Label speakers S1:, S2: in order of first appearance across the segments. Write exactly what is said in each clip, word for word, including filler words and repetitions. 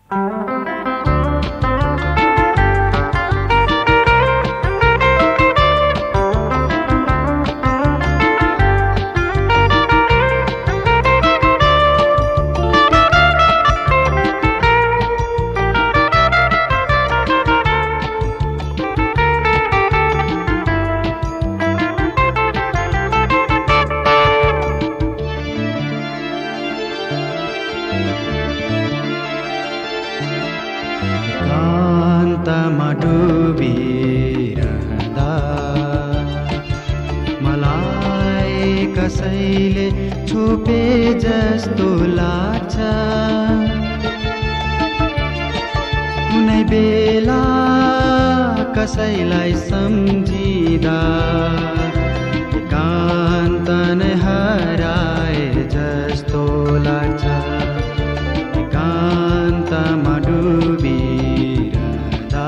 S1: कसैले छोपे जस्तो लाग्छ कुनै बेला कसैलाई सम्झिँदा एकान्त नै हराए जस्तो लाग्छ एकान्तमा डुबिरहँदा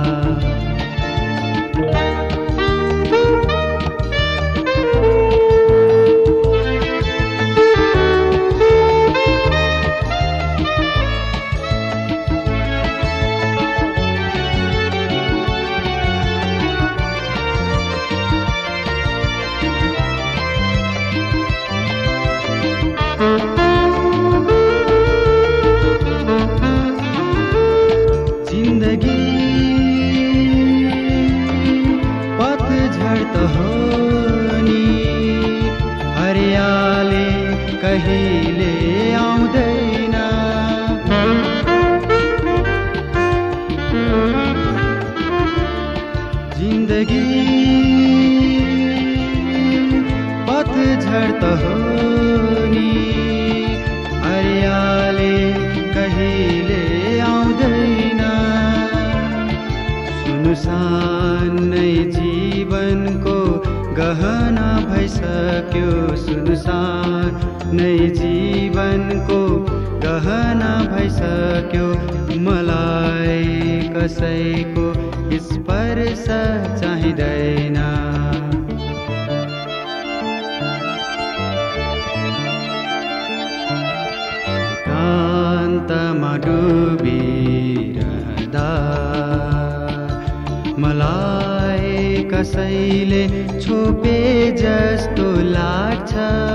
S1: जिन्दगी पतझड त हो नि हरियाली कहिले आउँदैन जिन्दगी पतझड त हो नि हरियाली कहिले आउँदैन सुनसान नै जीवनको गहना भइसक्यो सुनसान नै जीवनको गहना भइसक्यो मलाई कसैको स्पर्श चाहिँदैन एकान्तमा डुबिरहँदा मलाई कसैले छोपे जस्तो लाग्छ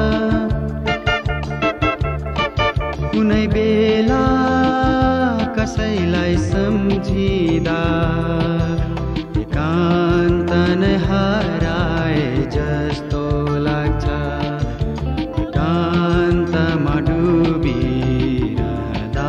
S1: कुनै बेला कसैलाई सम्झिँदा एकान्त नै हराए जस्तो लाग्छ एकान्तमा डुबिरहँदा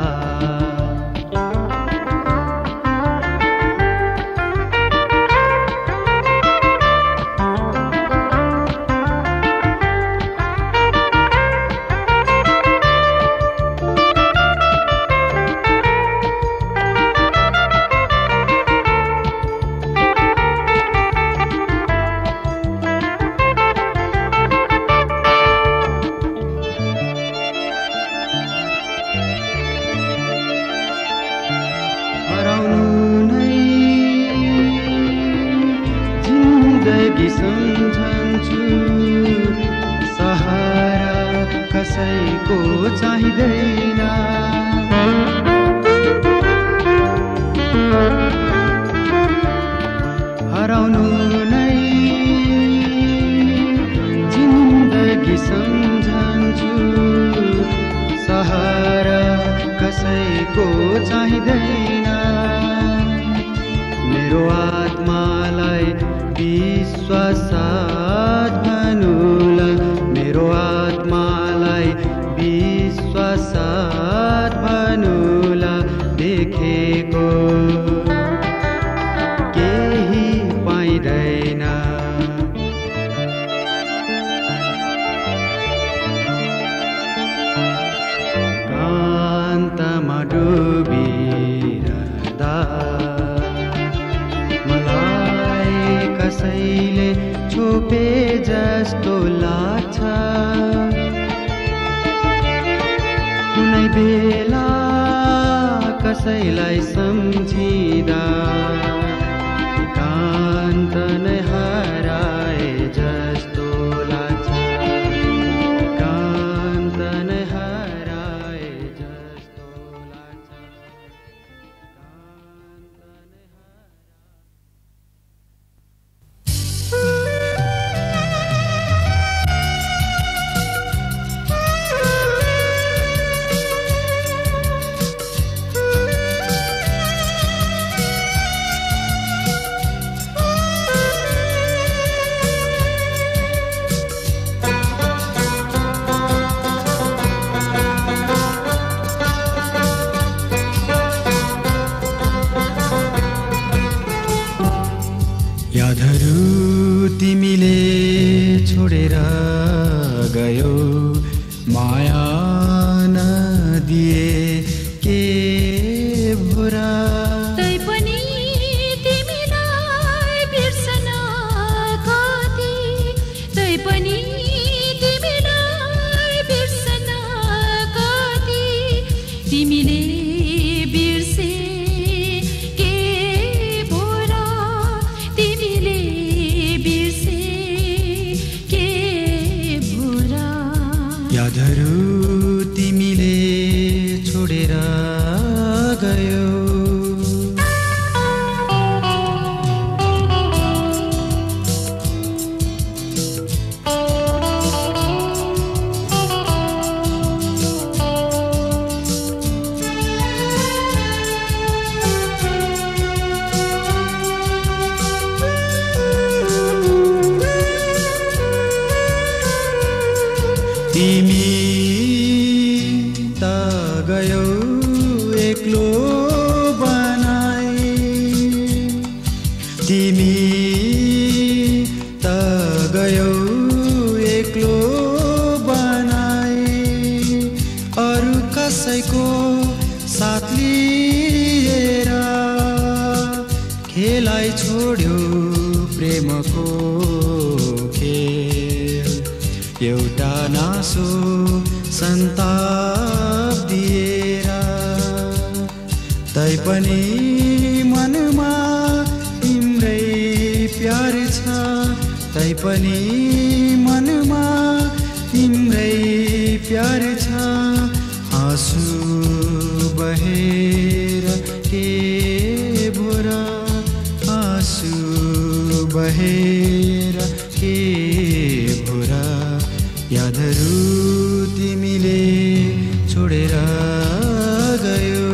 S1: जिन्दगी सम्झन्छु सहारा कसैको चाहिँदैन हराउनु नै जिन्दगी सम्झन्छु सहारा कसैको चाहिँदैन मेरो आत्मालाई विश्वासाथ भनुला मेरो आत्मालाई विश्वासाथ भनुला देखेको केही पाइँदैन एकान्तमा डुबिरहँदा कसैले छोपे जस्तो लाग्छ कुनै बेला कसैलाई सम्झिँदा एकान्त नै हराए जस्तो लाग्छ एकान्त नै हराए जस्तो लाग्छ। गयो। तिमी त गयौ एक्लो बनाई, तिमी त गयौ एक्लो बनाई, अरू कसैको साथ लिएर खेलाई छोड्यो प्रेमको खेल। एउटा नासो सन्ताप दिएर तैपनि मनमा तिम्रै प्यार छ, तैपनि मनमा तिम्रै प्यार छ। आँसु बहेर के भोरा, आँसु बहेर के भोरा, यादहरू तिमीले छोडेर गयो।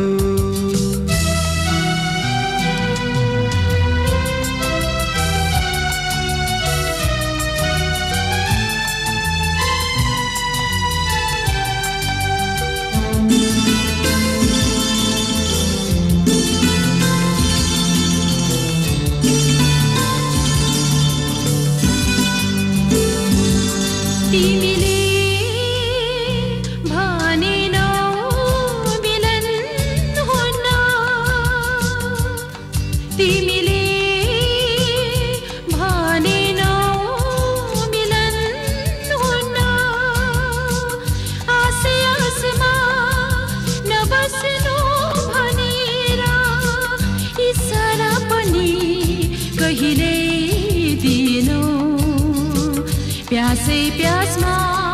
S2: प्यासै प्यासमा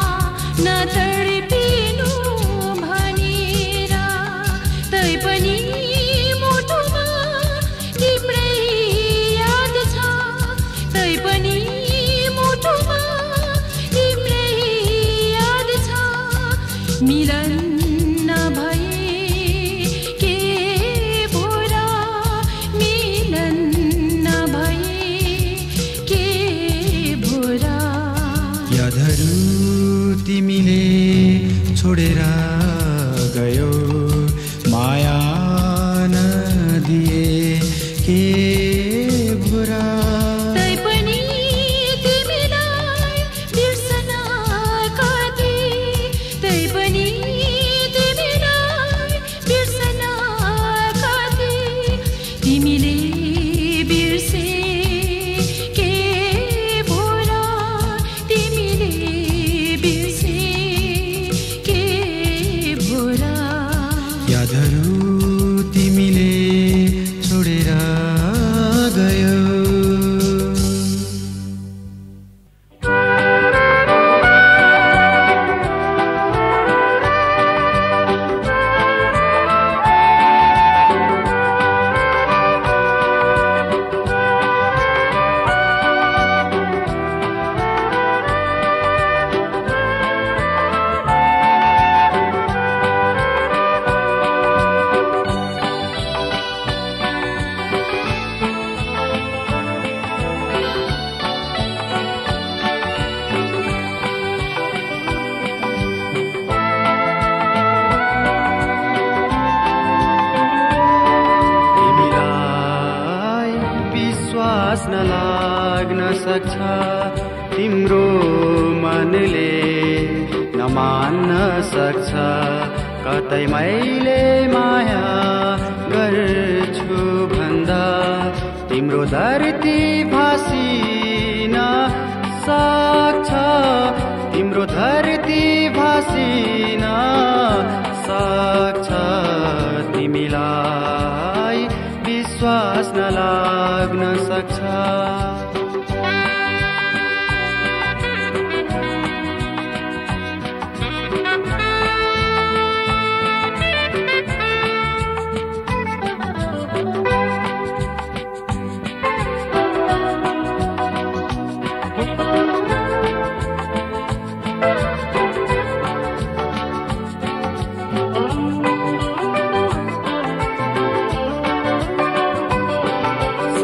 S2: नतडपिनु भनेर, तैपनि मुटुमा तिम्रै याद छ, तैपनि मुटुमा तिम्रै याद छ। मिलन नभए के भोरा, मिलन नभए के भोरा,
S1: यादहरू तिमीले छोडेर गयो। माया नदिए के भोरा,
S2: तैपनि तिमीलाई बिर्सन कति, तैपनि तिमीलाई बिर्सन कति, तिमीले बिर्से के भोरा, तिमीले बिर्से के भोरा,
S1: यादहरू तिमीले छोडेर गयो। लाग्न सक्छ तिम्रो मनले नमान्न सक्छ, कतै मैले माया गर्छु भन्दा तिम्रो धरती भासिन सक्छ, तिम्रो धरती भासिन सक्छ। तिमीलाई विश्वास नलाग्न सक्छ।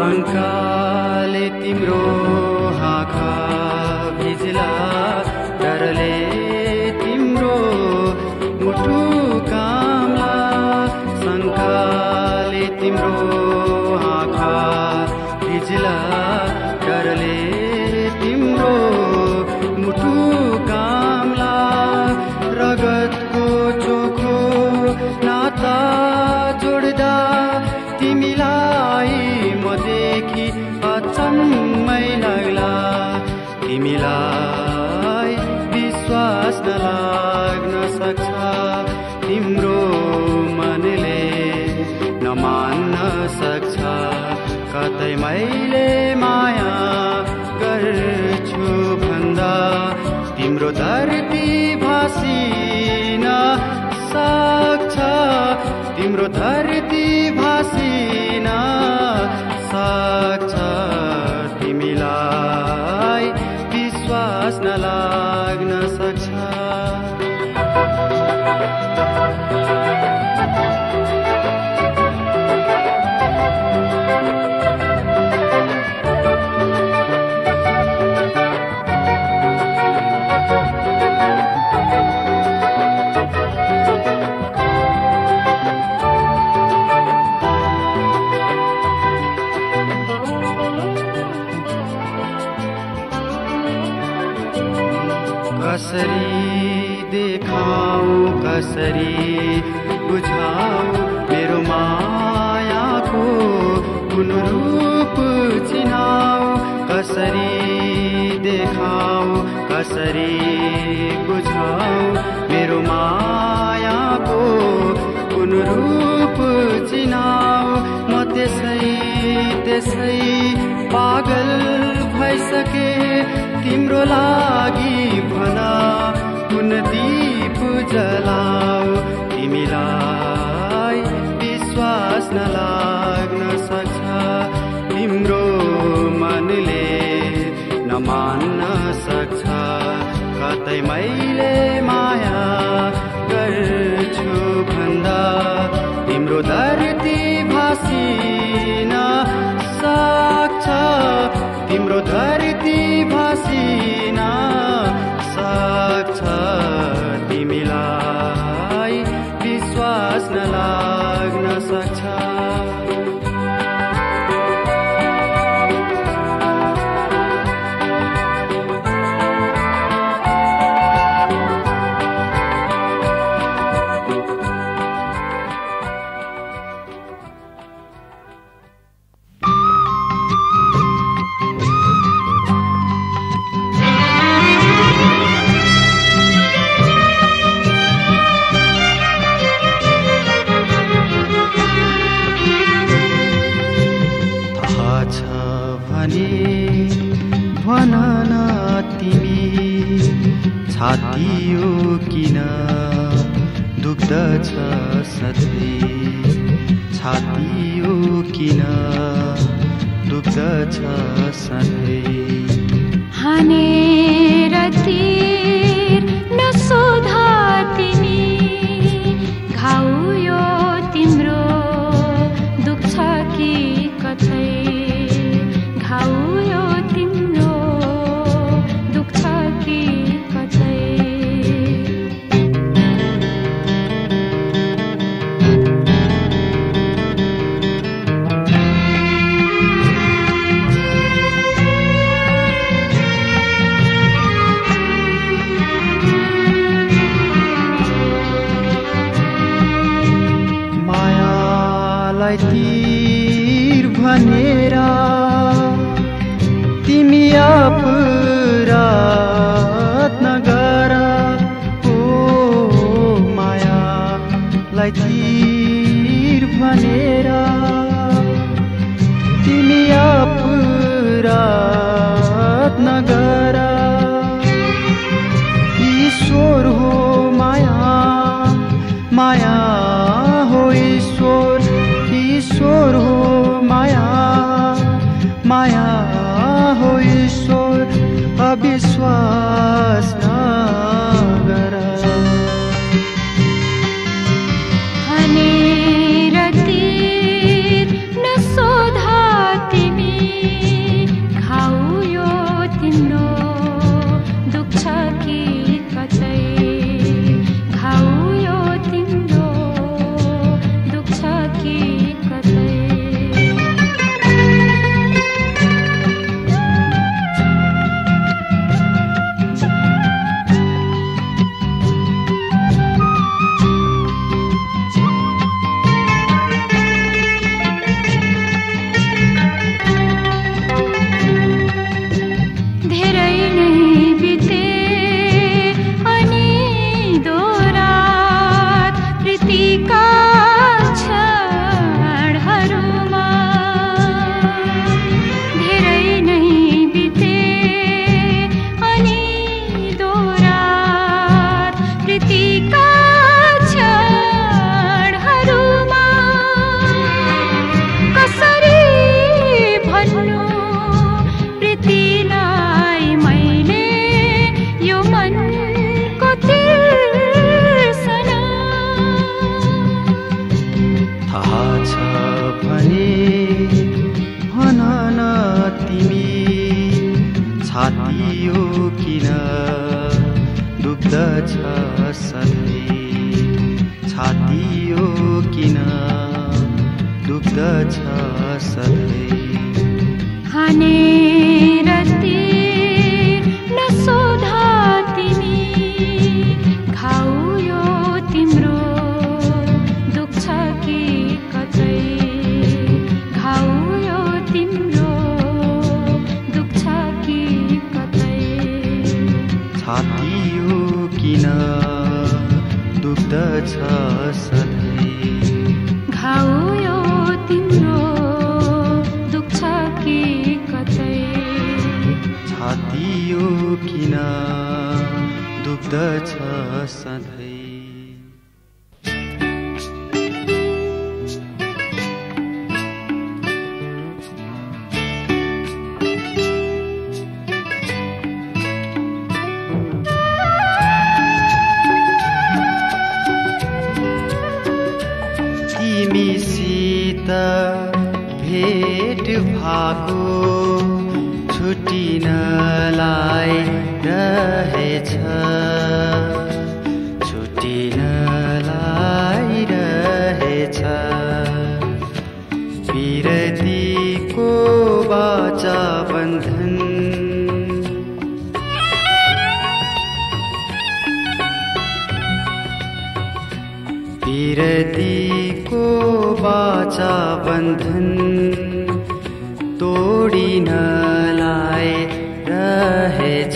S1: शङ्काले तिम्रो आँखा भिज्ला, डरले तिम्रो मुटु काम्ला। शङ्काले तिम्रो आँखा भिज्ला, डरले तिम्रो मुटु काम्ला। रगतको चोखो नाता जोड्दा तिमीलाई म देखि अचम्मै लाग्ला। तिमीलाई विश्वास नलाग्न सक्छ, तिम्रो मनले नमान्न सक्छ। कतै मैले माया गर्छु भन्दा तिम्रो धरती भासिन सक्छ, तिम्रो धरती भासिन सक्छ। तिमीलाई विश्वास नलाग्न सक्छ। कसरी देखाऊ, कसरी बुझाऊ मेरो मायाको कुन रूप चिनाऊ। कसरी देखाऊ, कसरी बुझाऊ मेरो मायाको कुन रूप चिनाऊ। म त्यसै त्यसै पागल भइसके तिम्रो लागि भन कुन दीप जलाऊ। तिमीलाई विश्वास नलाग्न सक्छ, तिम्रो मनले नमान्न सक्छ। कतै मैले माया गर्छु भन्दा तिम्रो धरती भासिन सक्छ, तिम्रो धरती भासिन सक्छ। तिमीलाई विश्वास नलाग्न सक्छ। भन न तिमी छाती यो किन दुख्दछ सधैँ, छाती यो किन दुख्दछ सधैँ।
S2: हानेर तीर नसोधा तिमी, घाउ यो तिम्रो दुख्छ कि कतै, घाउ यो तिम्रो दुख्छ कि कतै।
S1: मायालाई तीर भनेर तिमी अपराध नगर। ओ मायालाई तीर भनेर तिमी अपराध नगर। ईश्वर हो माया, माया हो ईश्वर, ईश्वर हो माया, माया हो ईश्वर। अविश्वास भने भन न तिमी, छाती यो किन दुख्दछ सधैँ, छाती यो किन दुख्दछ सधैँ।
S2: हानेर तीर नसोधा तिमी, घाउ यो तिम्रो दुख्छ कि कतै, घाउ यो तिम्रो दुख्छ कि कतै।
S1: छाती यो किन दुख्दछ सधैँ,
S2: घाउ यो तिम्रो दुख्छ कि कतै।
S1: छाती यो किन दुख्दछ सधैँ। तिमीसित भेट भएको छुटिनलाई रहेछ, छुटिनलाई रहेछ। पिरतीको बाचा बन्धन, पिरतीको बाचा बन्धन तोडिनलाई रहेछ,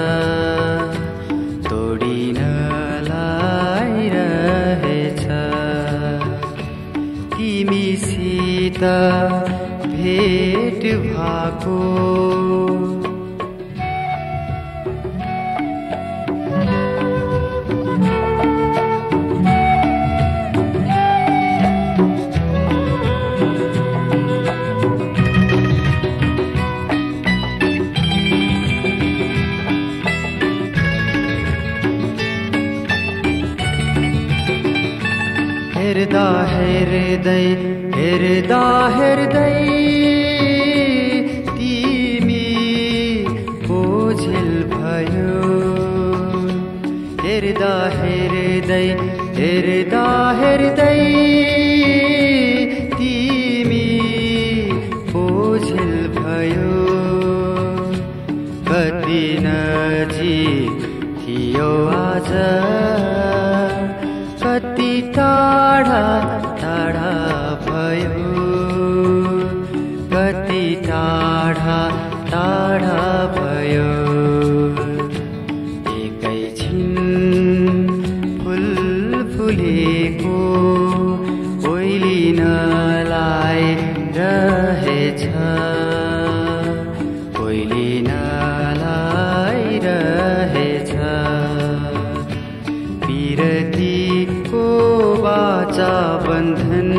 S1: तोडिनलाई रहेछ। तिमीसित भेट भएको हेर्दा हेर्दै हेर्दा हेर्दै तिमी बोझिल भयो, हेर्दा हेर्दै हेर्दा हेर्दै तिमी बोझिल भयो। कति नजिक थियो आज, कति टाढा टाढा भयो, कति टाढा टाढा भयो। एकैछिन फुल फुलेको ओइलिनलाई रहेछ, ओइलिनलाई रहेछ। पिरतीको बाचा बन्धन,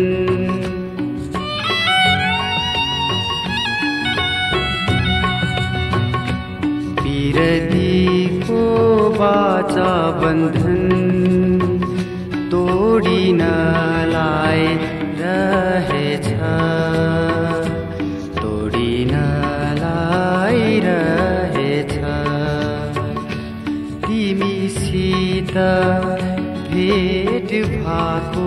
S1: पिरतीको बाचा बन्धन तोडिनलाई रहेछ, तोडिनलाई रहेछ। तिमीसित भेट भएको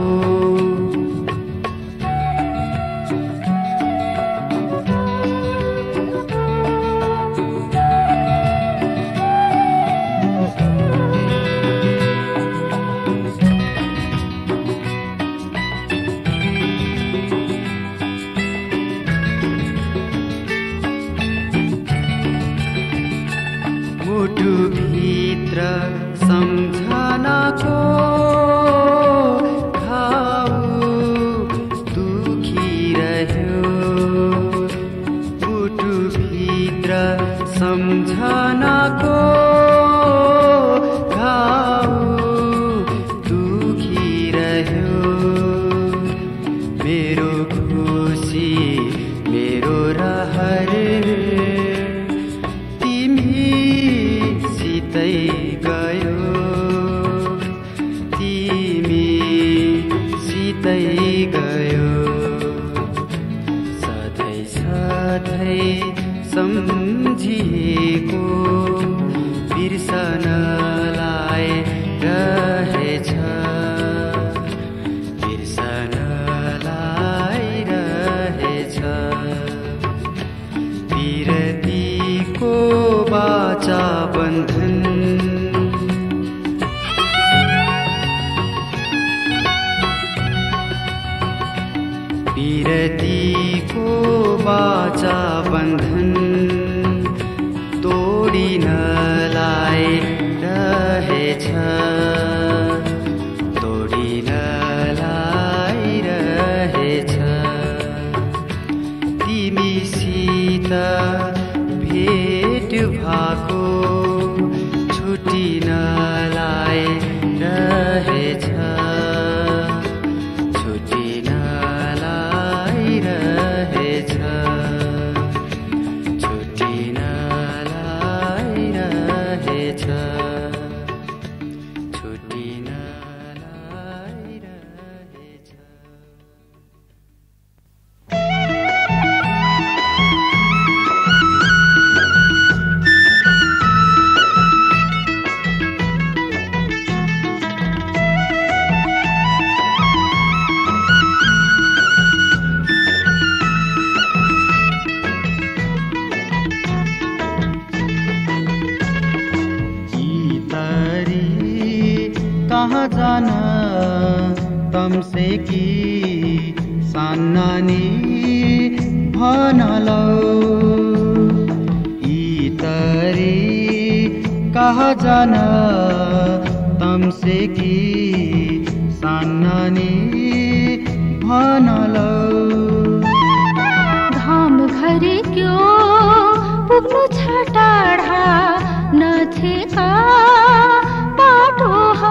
S1: मुटुभित्र सम्झनाको घाउ दुखिरह्यो, मुटुभित्र सम्झनाको घाउ दुखिरह्यो। मेरो खुसी मेरो रहर तिमीसितै गयो, तिमीसितै गयो। बन्धन पिरतीको बाचा बन्धन तोडिनलाई रहेछ तोडिनलाई रहेछ तिमीसित भेट भएको छुटिनलाई रहेछ छुटिनलाई रहेछ छुटिनलाई रहेछ छुटिनलाई रहेछ। कहाँ जान तमसे कि सान्नानी भन लौ यी तरी कहाँ जान तमसे कि सान्नानी भन लौ
S2: धाम घरे क्यों पुग्नु छ टाढा नथेका बाटो हो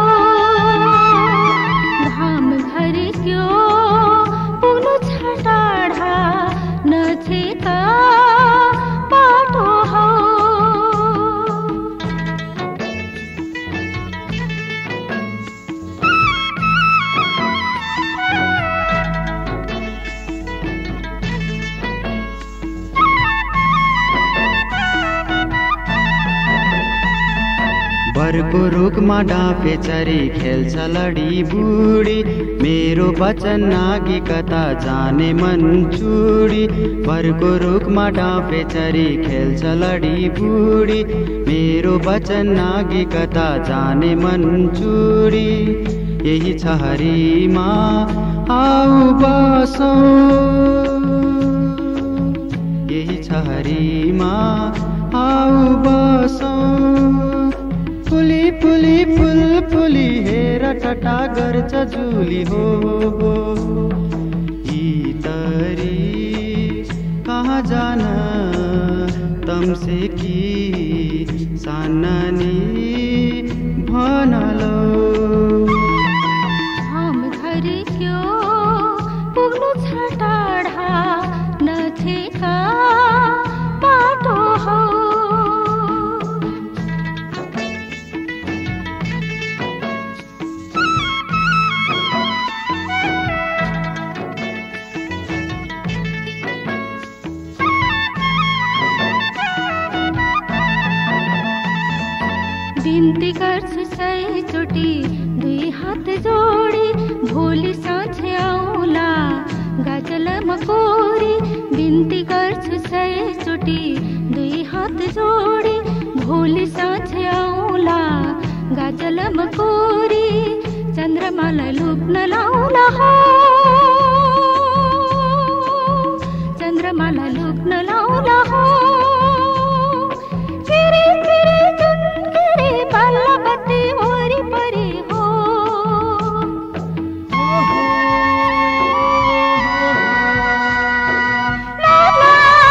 S2: धाम घरे क्यों पुग्नु छ टाढा नथेका बाटो हो।
S1: बरको रुखमा डाँफे चरी खेल्छ लडी बुढी मेरो वचन नागी कता जाने मन चुडी बरको रुखमा डाँफे चरी खेल्छ लडी बुढी मेरो वचन नागी कता जाने मन चुडी यही छहरीमा आऊ बसौँ यही छहरीमा आऊ बसौँ फुली फुली फुल फुली हेर टटा गर्छ जुली हो यी तरी कहाँ जान तमसे कि सान्नानी भन लौ
S2: हम घरे क्यों पुग्नु छ टाढा नथेका बाटो हो। बिन्ती गर्छु सयचोटि दुई हात जोडी भोलि साँझ आउला गाजल मकोरी बिन्ती गर्छु सयचोटि दुई हात जोडी भोलि साँझ आउला गाजल मकोरी चन्द्रमालाई लुक्न लाउला हो चन्द्रमालाई लुक्न लाउला हो किरी किरी चुनकिरी बल्ल बत्ती वरिपरि हो ला ला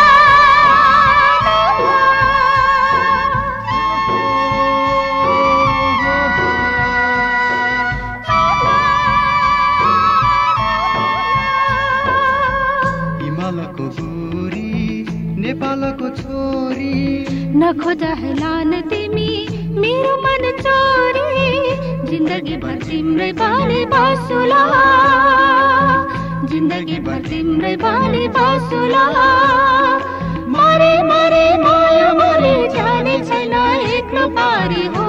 S1: हिमालको गोरी नेपालको छोरी
S2: नखोजा हेलान तिमी मेरो मन चोरी जिन्दगी भर तिम्रै बाली बासुला जिन्दगी भर तिम्रै बाली बासुला मरे मरे माया मरे जाने छैन एक्लो पारी हो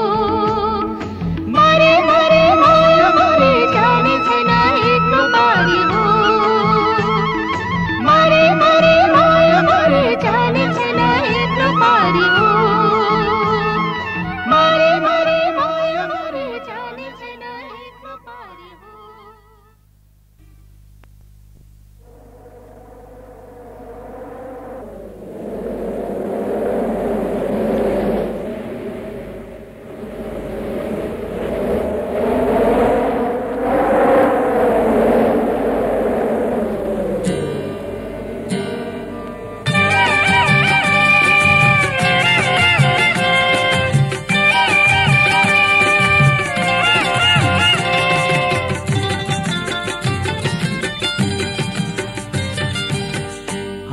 S2: मरे मरे माया मरे जाने छैन एक्लो पारी हो मरे मरे माया मरे जाने छैन एक्लो पारी हो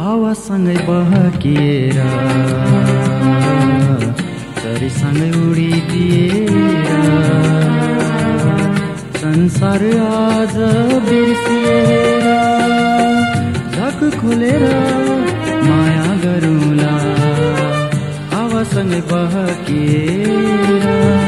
S1: हावासँगै बहकिएर चरीसँगै उडिदिएर संसार आज बिर्सिएर झक खोलेर माया गरौँला हावासँगै बहकिएर।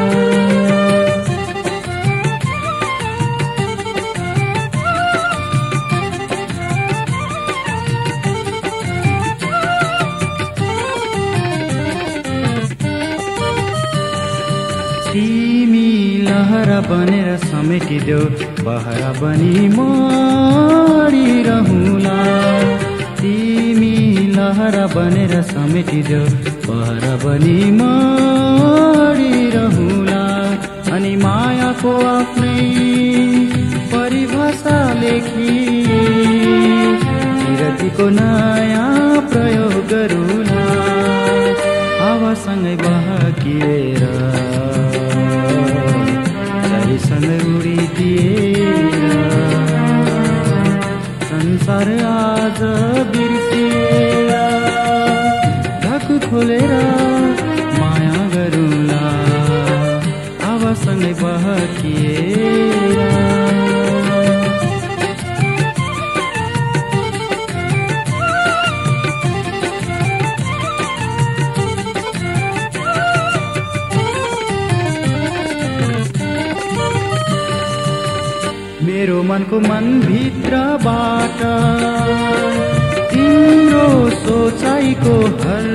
S1: तिमी लहरा बनेर समेटिदेऊ बहरा बनी मरिरहुला। तिमी लहरा बनेर समेटिदेऊ बहरा बनी मरिरहुला। अनि मायाको आफ्नै परिभाषा लेखी विरतीको नयाँ प्रयोग गरौँला हावासँगै बहकिएर सँगै उडिदिएर संसार आज बिर्सिएर ढाक खोलेर माया गरौँला हावासँगै बहकिएर। मेरो मनको मनभित्रबाट तिम्रो सोचाइको हर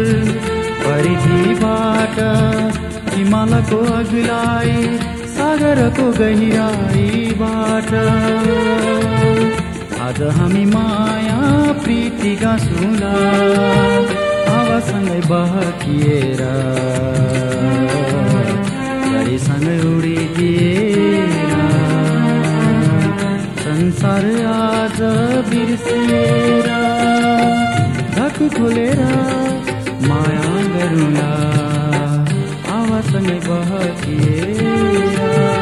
S1: परिधिबाट हिमालको अग्लाई सागरको गहिराईबाट आज हामी माया प्रीति गाँसौँला हावासँगै बहकिएर चरीसँगै उडिदिएर संसार आज बिर्सिएर ढाक खोलेर माया गरौँला हावासँगै बहकिएर।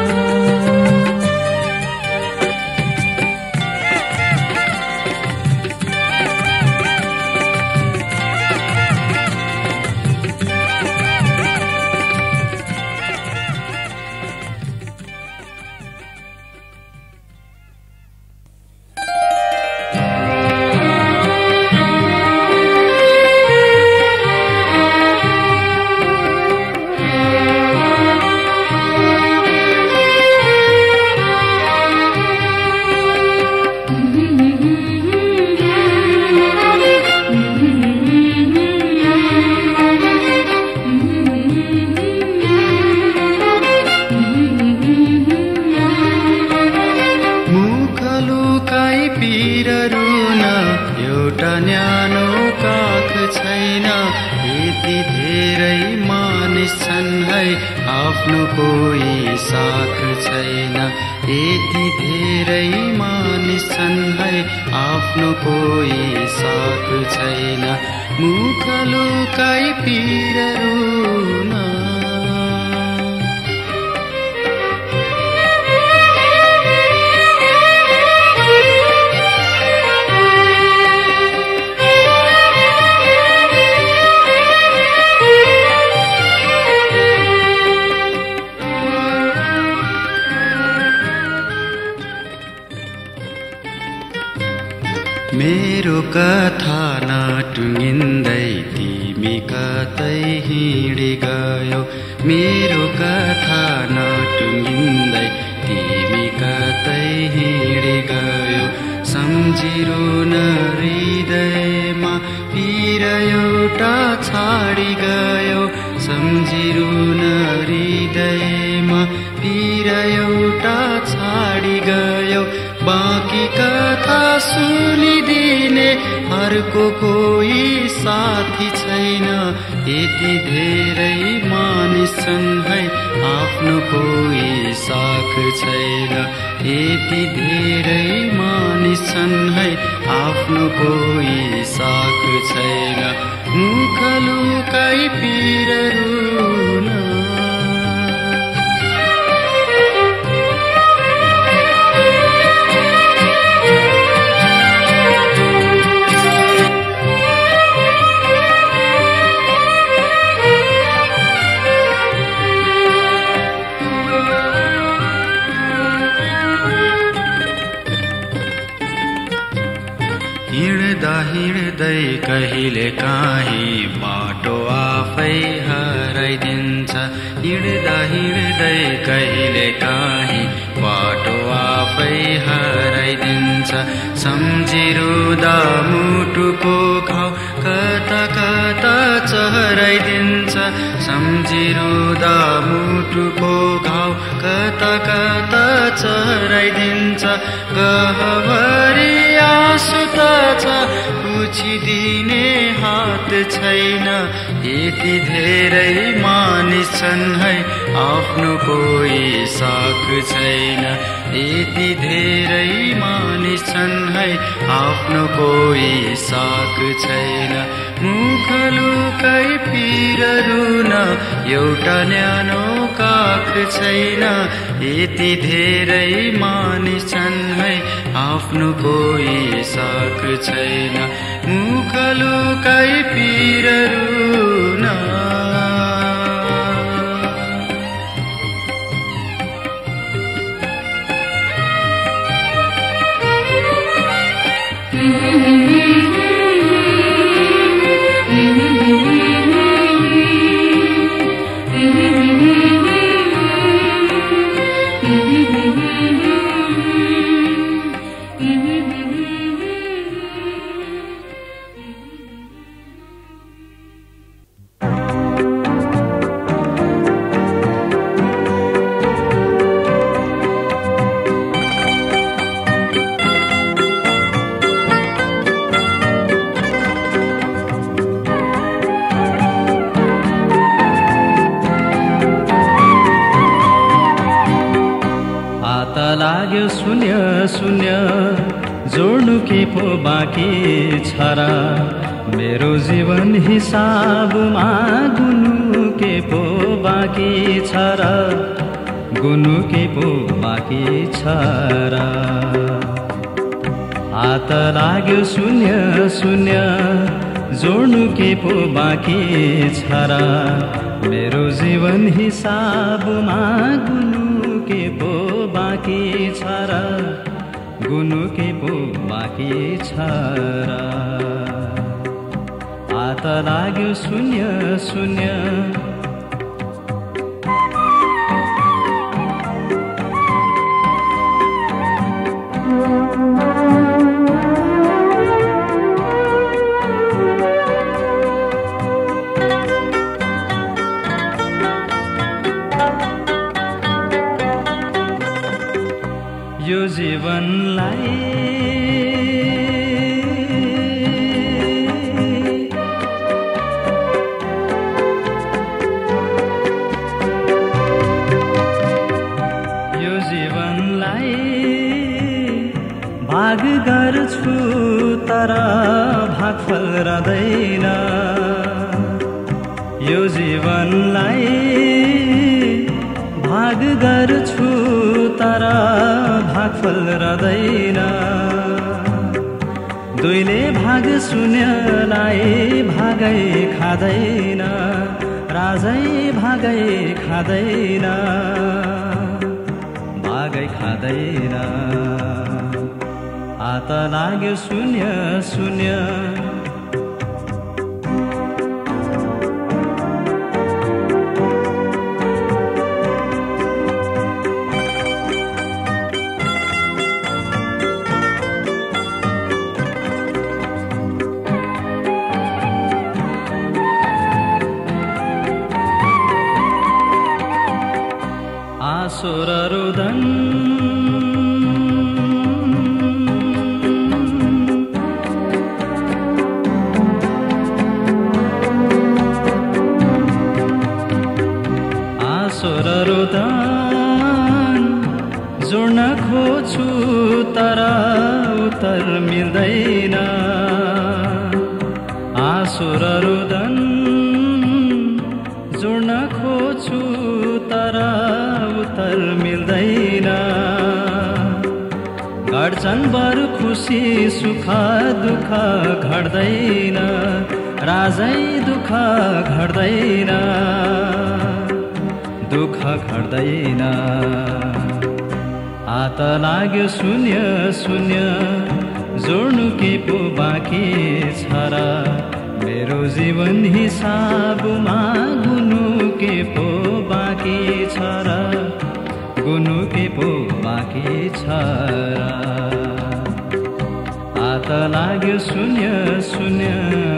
S1: मेरो कथा नटुङ्गिँदै तिमी कतै हिँडी गयो। मेरो कथा नटुङ्गिँदै तिमी कतै हिँडी गयो। सम्झिरो न हृदयमा पिर एउटा छाडी गयो। सम्झिरो न हृदयमा पिर एउटा छाडी गयो। बाँकी कथा सुनिदिने अर्को कोही साथी छैन। यति धेरै मानिस छन् है आफ्नो कोही साख छैन। यति धेरै मानिस छन् है आफ्नो कोही साख छैन। मुख लुकाई पिर रुन हिँड्दा हिँड्दै कहिले काहीँ बाटो आफै हराइदिन्छ। हिँड्दा हिँड्दै कहिले काहीँ बाटो आफै हराइदिन्छ। सम्झिरुदा मुटुको घाउ कता कता चहराइदिन्छ। सम्झिरुदा मुटुको घाउ कता कता चहराइदिन्छ। गहभरि आँसु त छ पुछिदिने हात छैन। यति धेरै मानिस छन् है आफ्नो कोही साख छैन। यति धेरै मानिस छन् है आफ्नो कोही साख छैन। मुख लुकाई पिर रुन एउटा न्यानो काख छैन। यति धेरै मानिस छन् है आफ्नो कोही साख छैन। मुख लुकाई पिर रुन
S3: लाग्यो शून्य शून्य जोड्नु के पो बाँकी छ र। मेरो जीवन हिसाबमा गुनु के पो बाँकी छ र। गुनु के पो बाँकी छ र। हात लाग्यो शून्य शून्य जोड्नु के पो बाँकी छ र। मेरो जीवन हिसाबमा गुनु के पो बाँकी छ र। गुनु के पो बाँकी छ र। हात लाग्यो शून्य शून्य यो जीवनलाई यो जीवनलाई भाग गर्छु तर भागफल रहँदैन। यो जीवनलाई भाग गर्छु तर भागफल रहँदैन। दुईले भाग शून्यलाई भागै खाँदैन। राजै भागै खाँदैन। भागै खाँदैन। हात लाग्यो शून्य शून्य आँसु र रुदन आँसु र रुदन जोड्न खोज्छु तर उत्तर मिल्दैन। आँसु र रुदन जोड्न खोज्छु तर उत्तर मिल्दैन। घट्छन् बरु खुसी सुख दुःख घट्दैन। राजै दुःख घट्दैन। दुःख घट्दैन। हात लाग्यो शून्य शून्य जोड्नु के पो बाँकी छ र मेरो जीवन हिसाबमा गुनु के पो बाँकी छ र गुनु के पो बाँकी छ र हात लाग्यो शून्य शून्य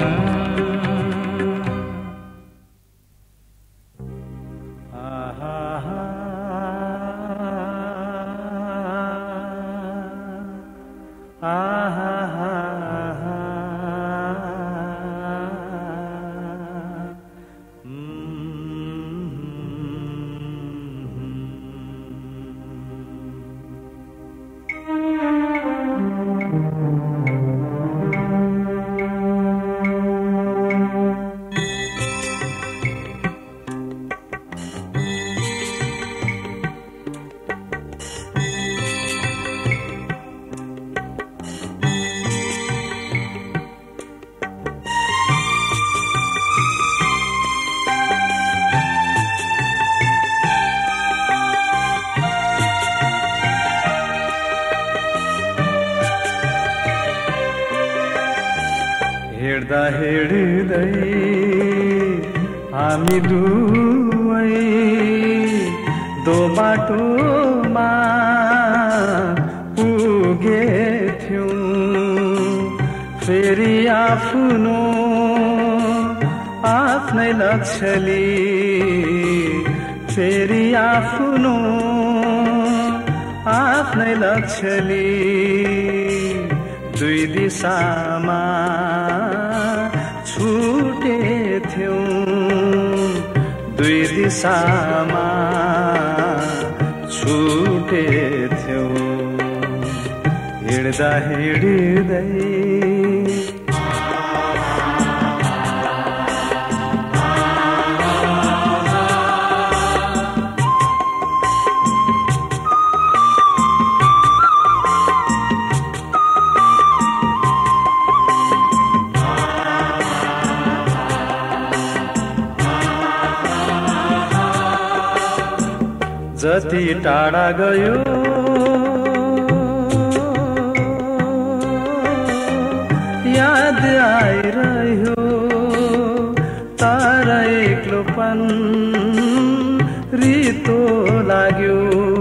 S4: हिँड्दा हिँड्दै हामी दुवै दो बाटोमा पुगेथ्यौं फेरि आफ्नो आफ्नै लक्ष्यले फेरि आफ्नो आफ्नै लक्ष्यले दुई दिशामा छुटेथ्यौं दुई दिशामा छुटेथ्यौं हिँड्दा हिँड्दै जति टाढा गयो याद आइरह्यो तर एक्लोपन रितो लाग्यो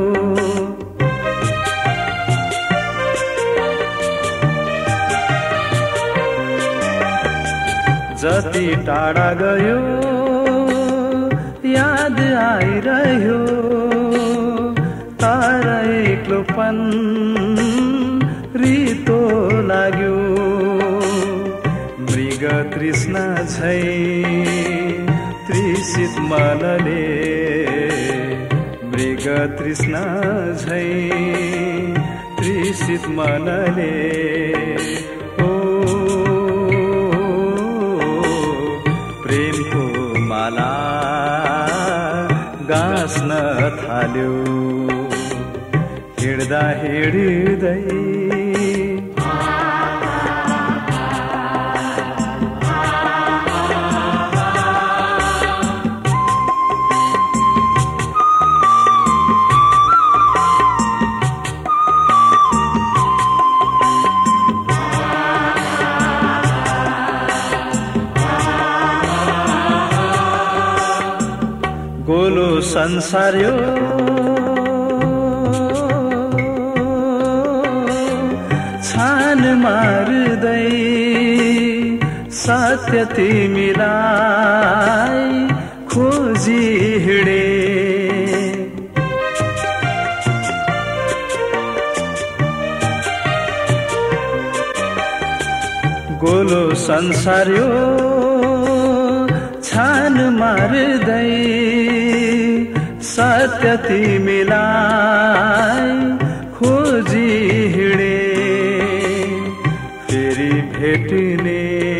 S4: जति टाढा गयो याद आइरह्यो तर एक्लोपन रितो लाग्यो मृग तृष्णा झै तृषित मनले मृग तृष्णा झै तृषित मनले ओ प्रेमको माला गाँस्न थाल्यो हिँड्दा हिँड्दै गोलो संसार्यो छान मार्दै सत्य तिमीलाई खोजी हिँडे गोलो संसार्यो छान मार्दै सत्य तिमीलाई खोजी हिँडे फेरि भेट्ने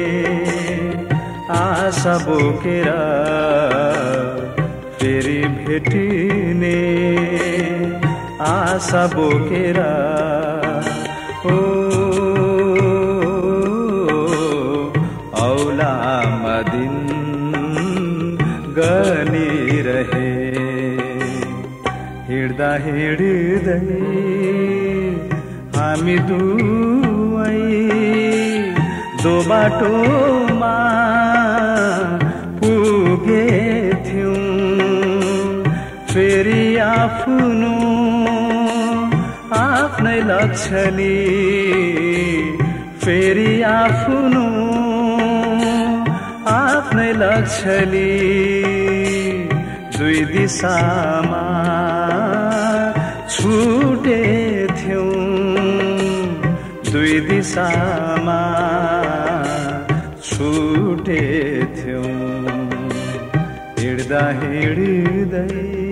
S4: आशा बोकेर फेरि भेट्ने आशा बोकेर ओ औलामा दिन गनिरहे हिँड्दा हिँड्दै हामी दुवै दो बाटोमा पुगेथ्यौं फेरि आफ्नो आफ्नै लक्ष्यले फेरि आफ्नो आफ्नै लक्ष्यले दुई दिशामा छुटेथ्यौं दुई दिशामा छुटेथ्यौं हिँड्दा हिँड्दै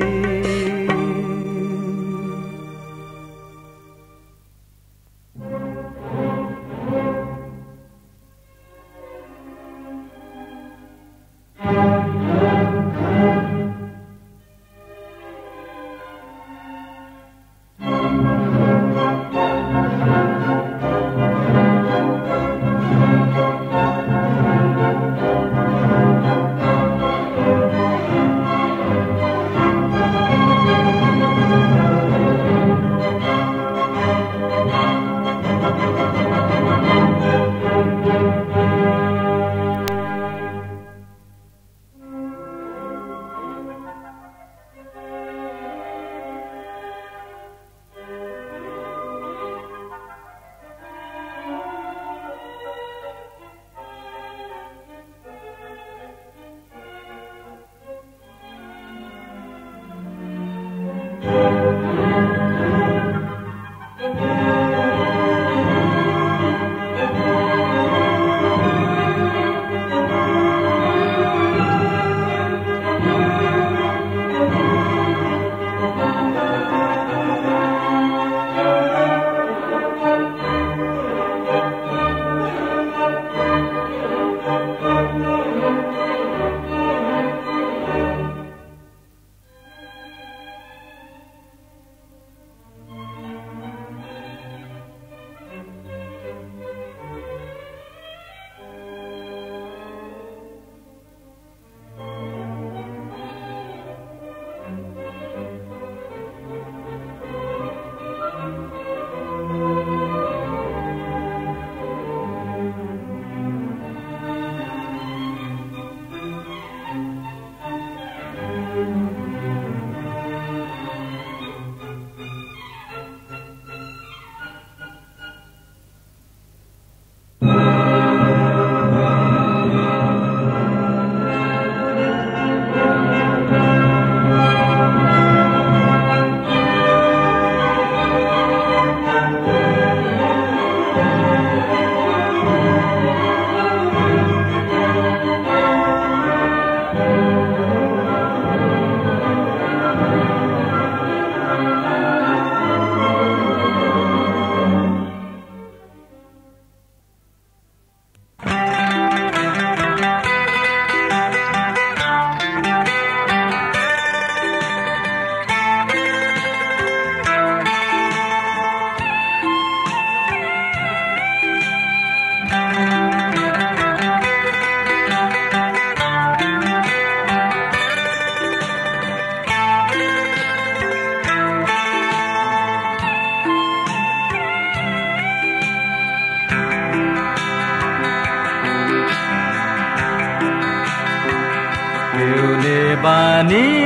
S3: बानी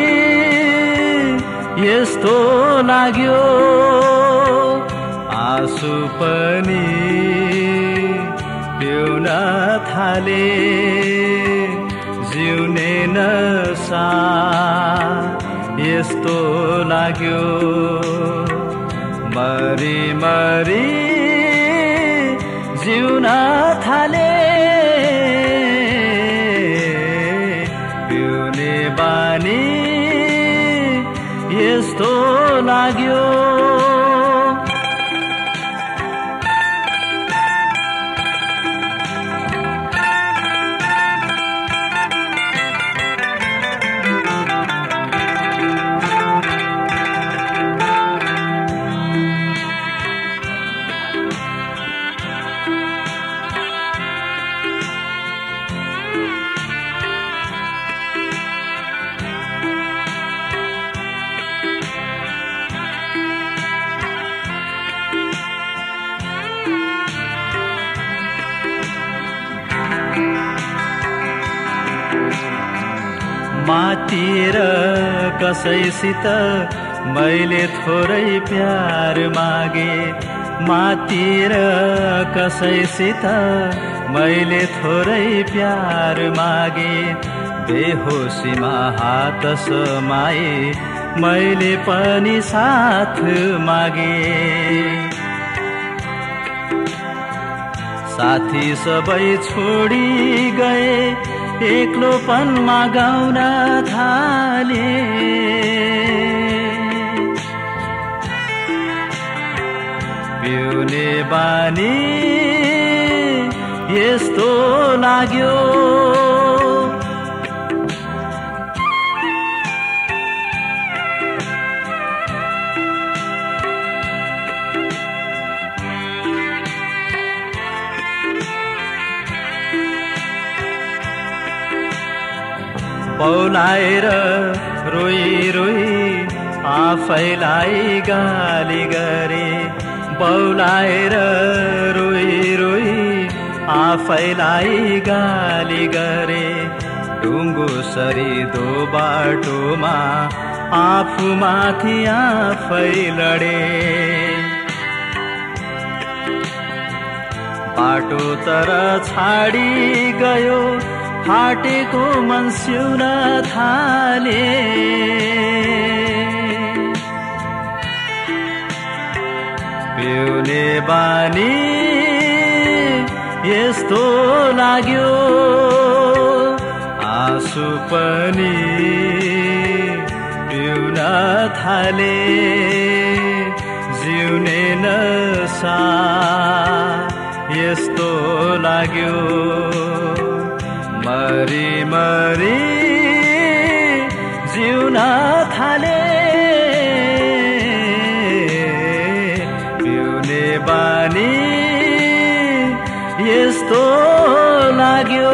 S3: यस्तो लाग्यो आँसु पनि पिउन थाले जिउने नसा यस्तो लाग्यो मरी मरी जिउन थाले बानी यस्तो लाग्यो मातिर कसैसित मैले थोरै प्यार मागे, मातिर कसैसित मैले थोरै प्यार मागे, बेहोसीमा हात समाए मैले पनि साथ मागे। साथी सबै छोडी गए, एक्लोपनमा गाउन थाले, पिउने बानी यस्तो लाग्यो, पौलाएर रोई रोई आफैलाई गाली गरे, पौलाएर रोई रोई आफैलाई गाली गरे, डुङ्गो सरिदो बाटोमा आफूमाथि आफै लडे, बाटो तर छाडी गयो, फाटेको मन सिउन थाले, पिउने बानी यस्तो लाग्यो, आँसु पनि पिउन थाले, जिउने नसा यस्तो लाग्यो, मरी मरी जिउन थाले, पिउने बानी यस्तो लाग्यो।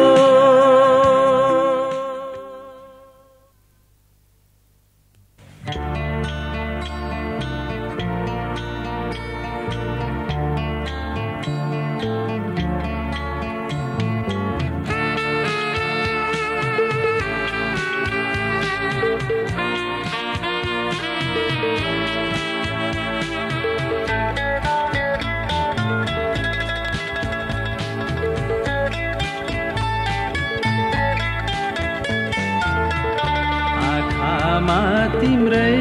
S3: तिम्रै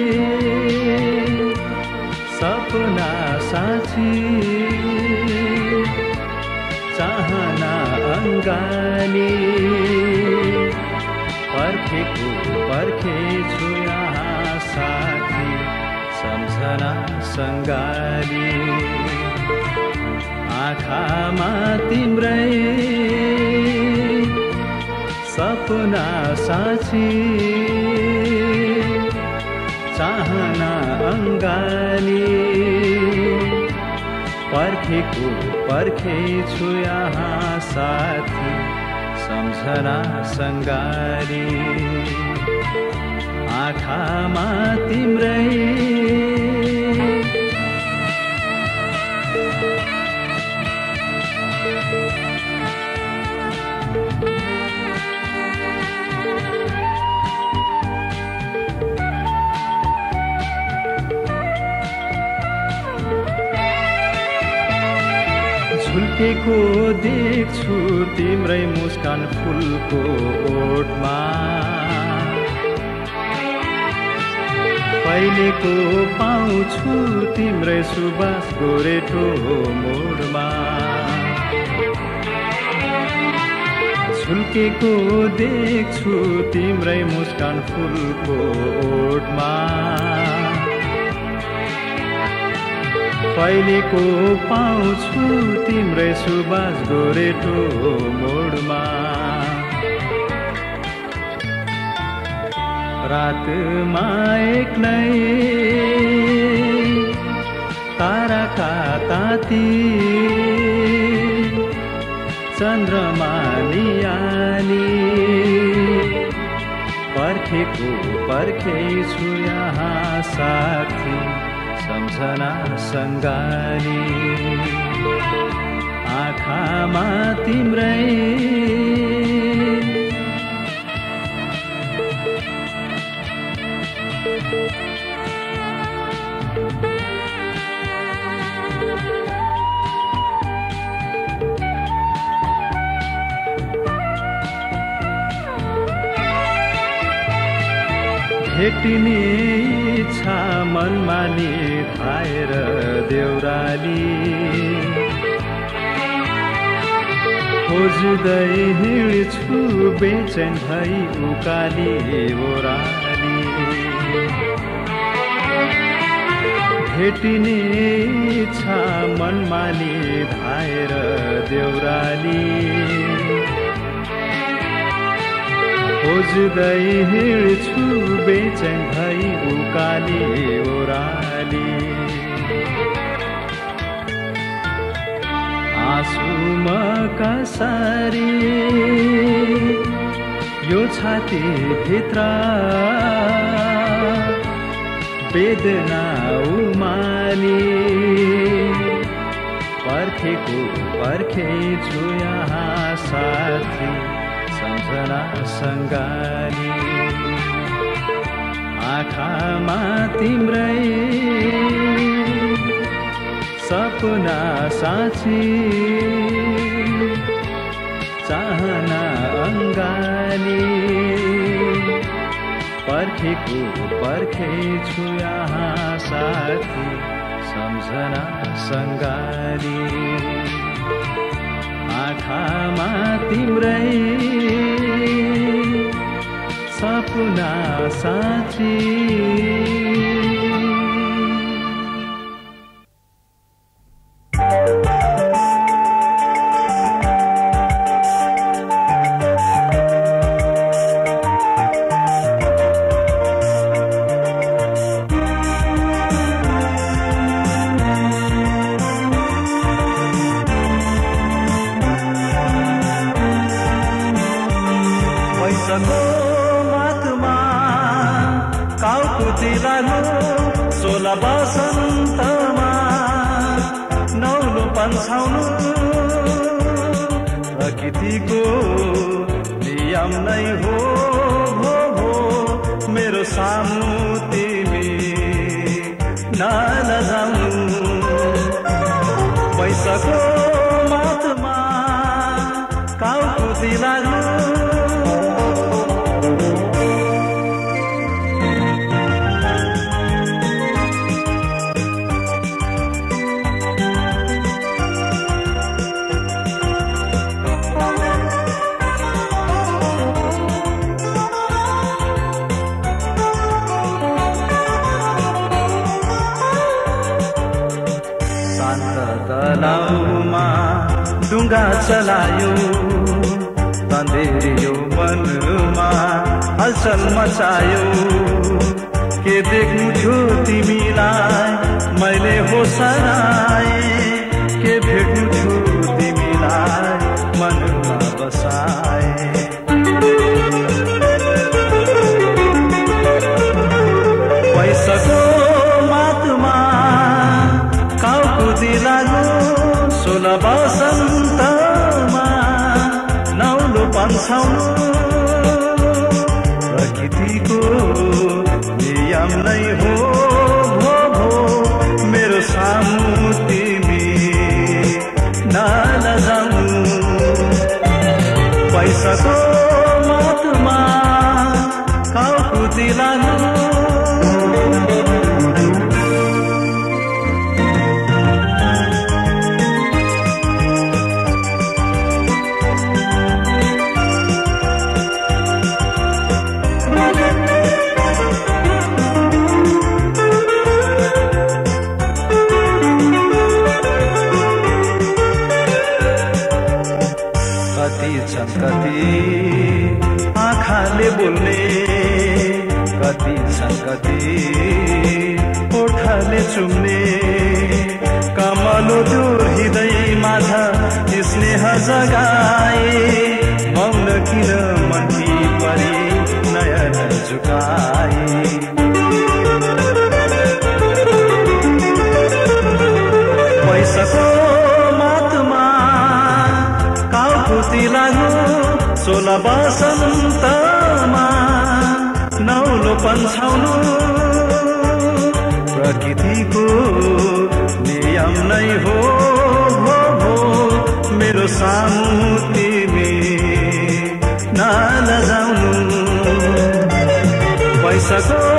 S3: सपना साँची, चाहना अङ्गाली, पर्खेको पर्खे छु यहाँ साथी, सम्झना सङ्गाली, आँखामा तिम्रै सपना साँची, चाहना अङ्गाली, पर्खेको पर्खे छु यहाँ साथी, सम्झना सङ्गाली, आँखामा तिम्रै झुल्केको देख्छु तिम्रै मुस्कान फुलको ओठमा, पहिलेको पाउँछु तिम्रै सुबास गोरेटो मोडमा, झुल्केको देख्छु तिम्रै मुस्कान फुलको ओठमा, पहिलेको पाउँछु तिम्रै सुबास गोरेटो मोडमा, रातमा एक्लै ताराका ताती, चन्द्रमा नियाली, पर्खेको पर्खे छु यहाँ साथी, सम्झना सङ्गाली, आँखामा तिम्रै भेटिने इच्छा मनमानी धाएर देउराली खोज्दै हिँड्छु बेचैन भई उकाली ओराली भेटिने इच्छा मनमानी धाएर देउराली खोज्दै हिँड्छु बेचैन भई उकाली ओराली आँसुमा कसरी यो छाती भित्र वेदना उमाली पर्खेको पर्खे छु यहाँ साथी सम्झना सङ्गाली आँखामा तिम्रै सपना साँची चाहना अङ्गाली पर्खेको पर्खे छु यहाँ साथी सम्झना सङ्गाली आँखामा तिम्रै सपना साँची
S4: सोला बसन्तमा नौलो पन्छाउनु प्रकृतिको नियम नै हो हो हो मेरो सामु तिमी नलजाउनु पैसाको मातमा काउकुती लाग्नु डुङ्गा चलायो तन्देरियो मनमा हलचल मचायो के देख्नु थियो तिमीलाई मैले होस हराए के भेट्नु थियो तिमीलाई मनमा बसाए पैसाको मातमा काउकुती लाग्यो सोला बसन्तमा नौलो पन्छाउनु प्रकृतिको नियम नै हो हो हो मेरो सामु तिमी नलजाउनु पैसाको मातमा काउकुती लाग्नु कति आँखाले बोल्ने कति संगति ओठले चुम्ने कमलो दूर हृदय माझ स्नेह जगाए मौन किन मन्थी परी नयन झुकाए पैसाको मातमा काउकुती लाग्नु सोला बसन्तमा नौलो पन्छाउनु प्रकृतिको नियम नै हो हो हो मेरो सामु तिमी नलजाउनु पैसाको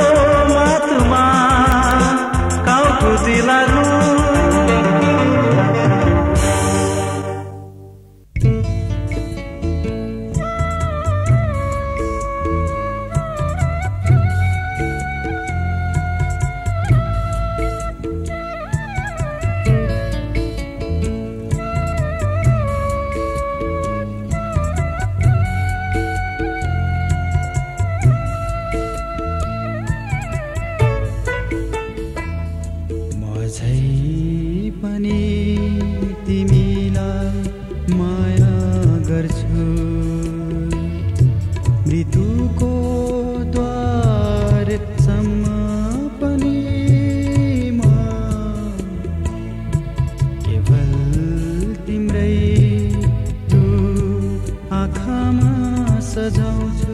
S1: सजाउँछु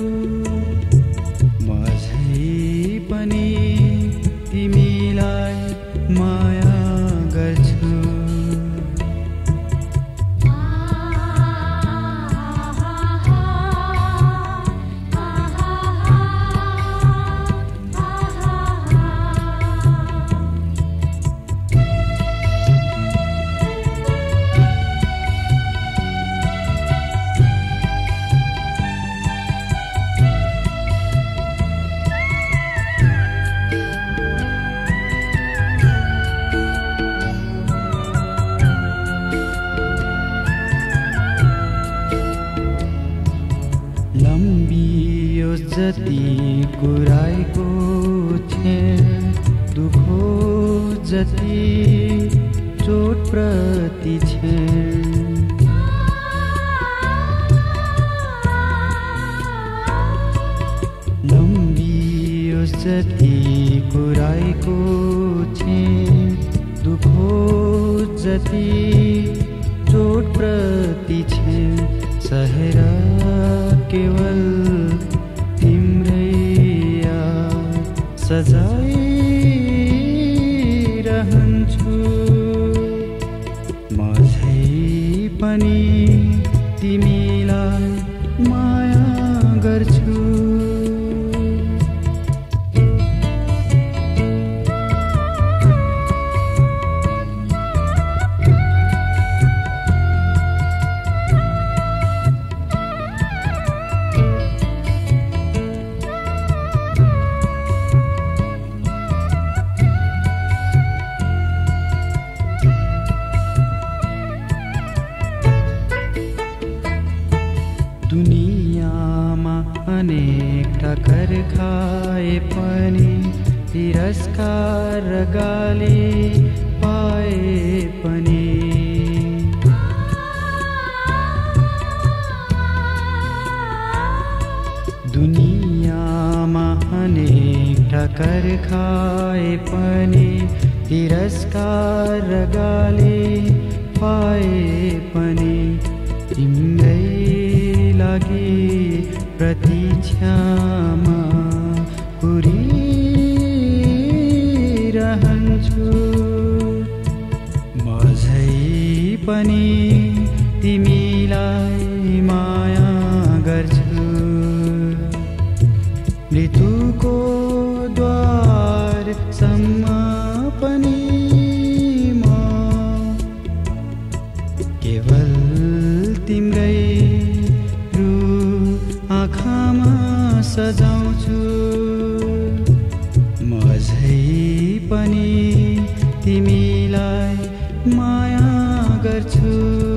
S1: म झै पनि तिमीलाई माया गर्छु जति कुराइको छे दुखो जति चोट प्रति छे लम्बियो जति कुराइको छे दुखो जति चोट प्रति छे सहेर केवल सजाई रहन्छु म झै पनि तिमीलाई माया गर्छु दुनियामा अनेक ठक्कर खाए पनि तिरस्कार गाली पाए पनि दुनियामा अनेक ठक्कर खाए पनि तिरस्कार गाली पाए पनि तिम्रै लागि प्रतीक्षामा कुरिरहन्छु म झै पनि तिमीलाई माया गर्छु मृत्युको द्वारसम्म पनि म केवल तिम्रै आँखामा सजाउँछु म झै पनि तिमीलाई माया गर्छु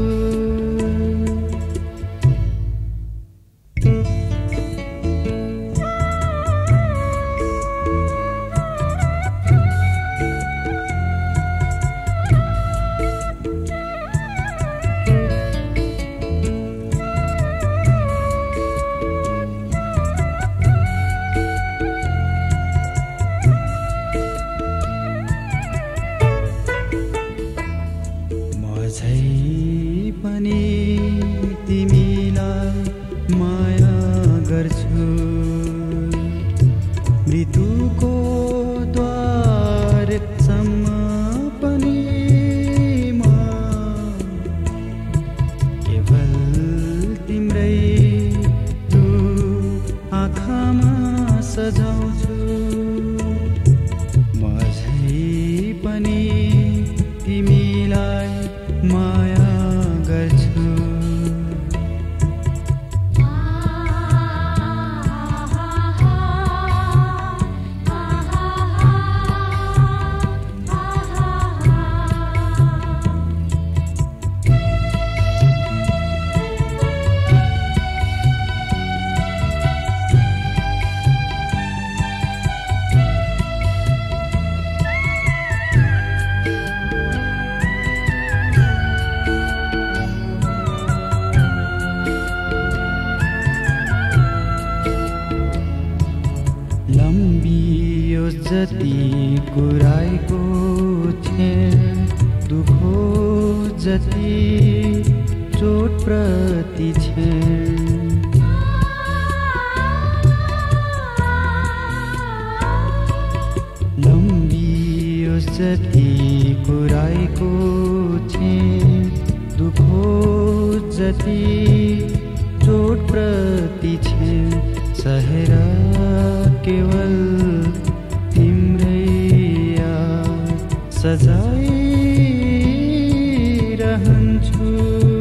S1: तिमीलाई माया गर्छु मृत्युको द्वारसम्म पनि म केवल तिम्रै तू आँखामा सजाउँछु म झै पनि तिमीलाई माया गर्छु जति कुराइको छे दुखो जति चोट प्रति छे जति चोट प्रति सहेर केवल तिम्रै याद सजाइरहन्छु।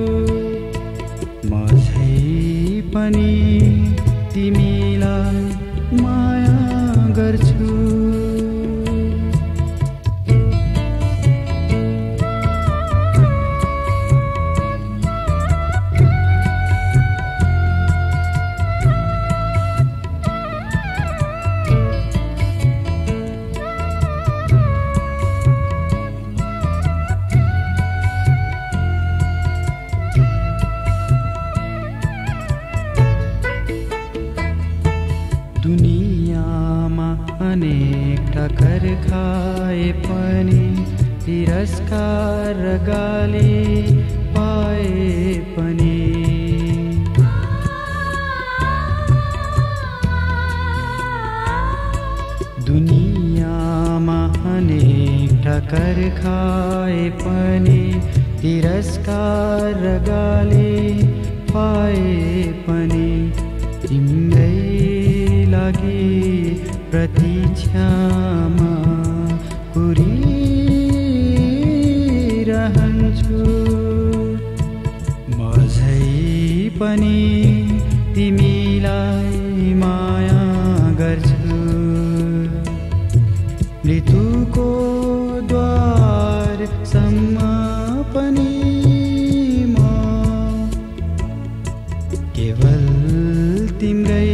S1: म झै पनि तिमीलाई माया गर्छु। दुनियामा अनेक ठक्कर खाए पनि तिरस्कार र गाली पाए पनि दुनियामा अनेक ठक्कर खाए पनि तिरस्कार र गाली पाए पनि तिम्रै लागि प्रतीक्षामा कुरिरहन्छु। म झै पनि तिमीलाई माया गर्छु। मृत्युको द्वारसम्म पनि म केवल तिम्रै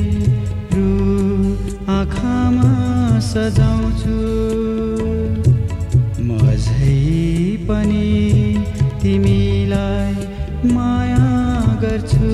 S1: आँखामा सजाउँछु। म झै पनि तिमीलाई माया गर्छु।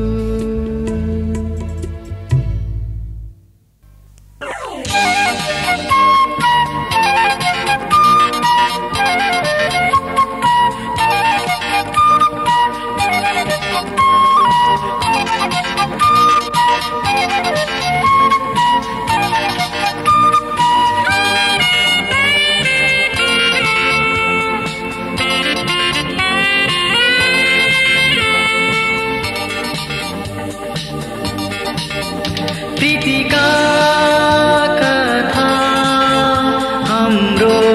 S3: प्रीतिका कथा हाम्रो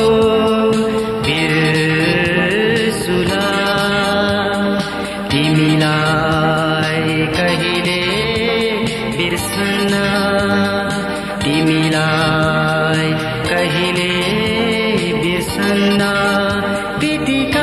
S3: बिर्सुला तिमीलाई कहिले बिर्सन्न तिमीलाई कहिले बिर्सन्न प्रीतिका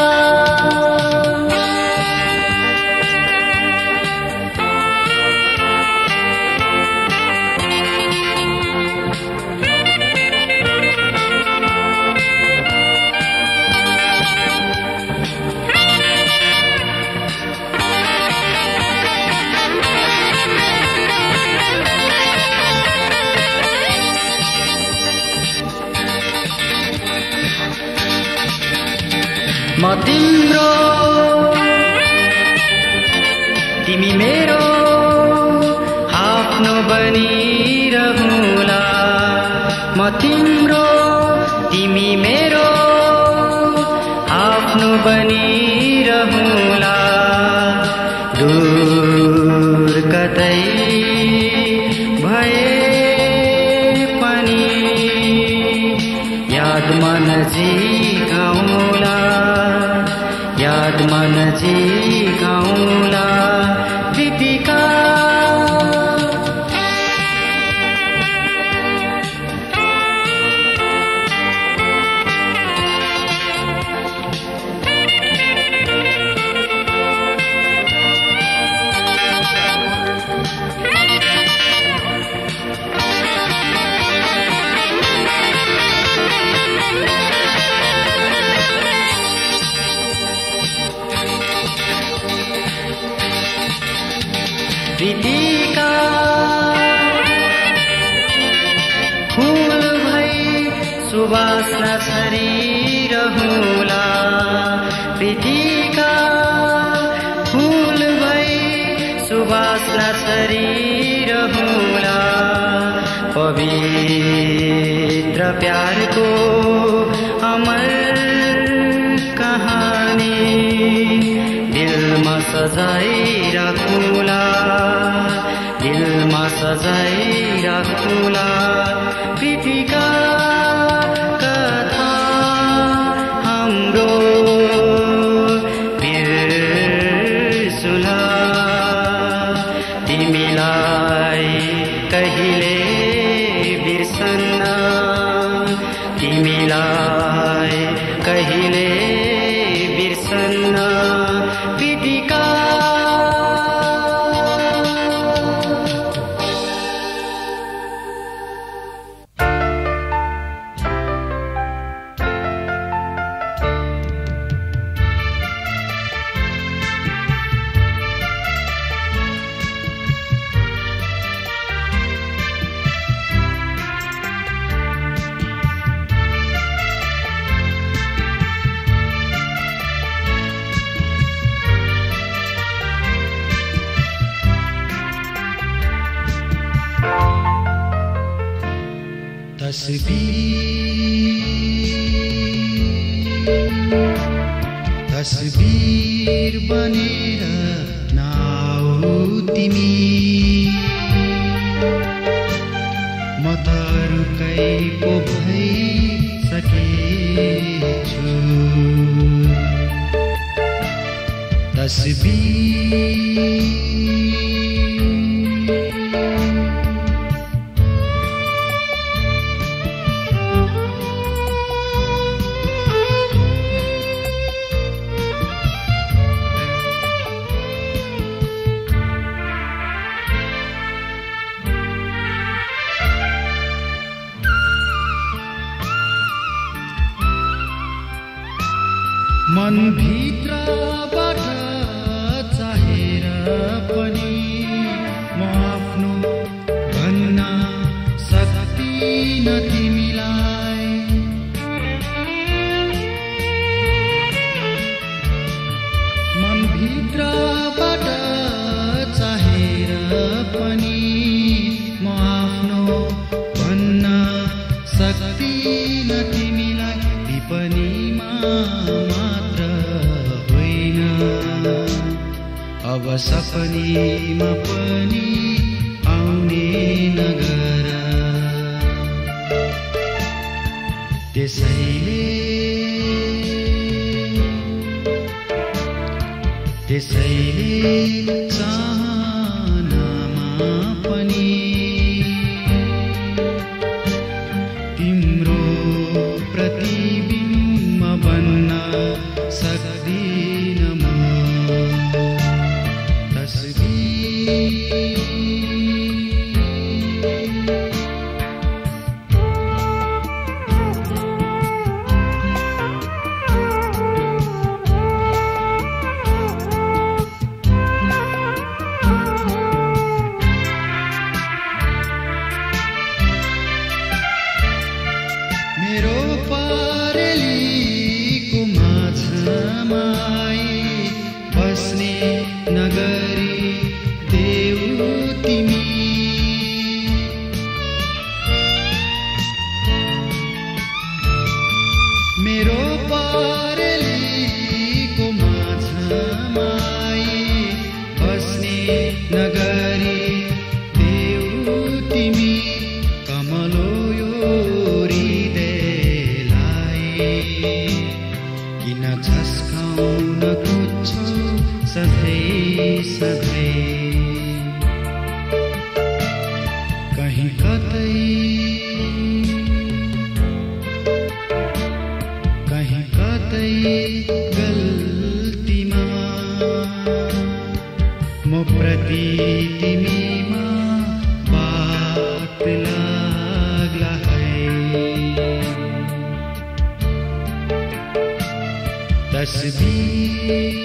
S3: म तिम्रो तिमी मेरो आफ्नो बनिरहुला। म तिम्रो तिमी मेरो आफ्नो बनिरहुला। दूर कतै भए पनि याद मन जिगाउँला याद मन जिगाउँला प्रीतिका प्रीतिका फूल भई सुवासना छरिरहुला। प्रीतिका फूल भई सुवासना छरिरहुला। पवित्र प्यारको अमर कहानी दिल
S1: सजाई राखुला, दिलमा सजाई राखुला प्रीतिका कथा हाम्रो बिर्सुला। तिमीलाई कहिले बिर्सन्न, तिमीलाई कहिले बिर्सन्न प्रीतिका।
S3: तस्बिर बनेर नाउ तिमी, म त रुकै पो भइसकेछु। तस्बिर मन भित्रबाट चाहेर पनि म आफ्नो भन्न सक्दिन तिमीलाई। मन भित्रबाट चाहेर पनि म आफ्नो भन्न सक्दिन तिमीलाई। विपनीमा अब सपनीमा पनि आउने नगर, त्यसैले त्यसैले चाहनामा पनि तिम्रो प्रतिबिम्ब बन्न सक्दिन म। मेरो परेलीको माझमा बस्ने नगरी देऊ तिमी, मेरो परेलीको माझमा बस्ने नगरी देऊ तिमी। कमलो यो किन झस्काउन खोज्छौ सधैँ सधैँ, कहीँ कतै कहीँ कतै गल्तीमा म प्रति तिमीमा बात लाग्ला है। तस्बिर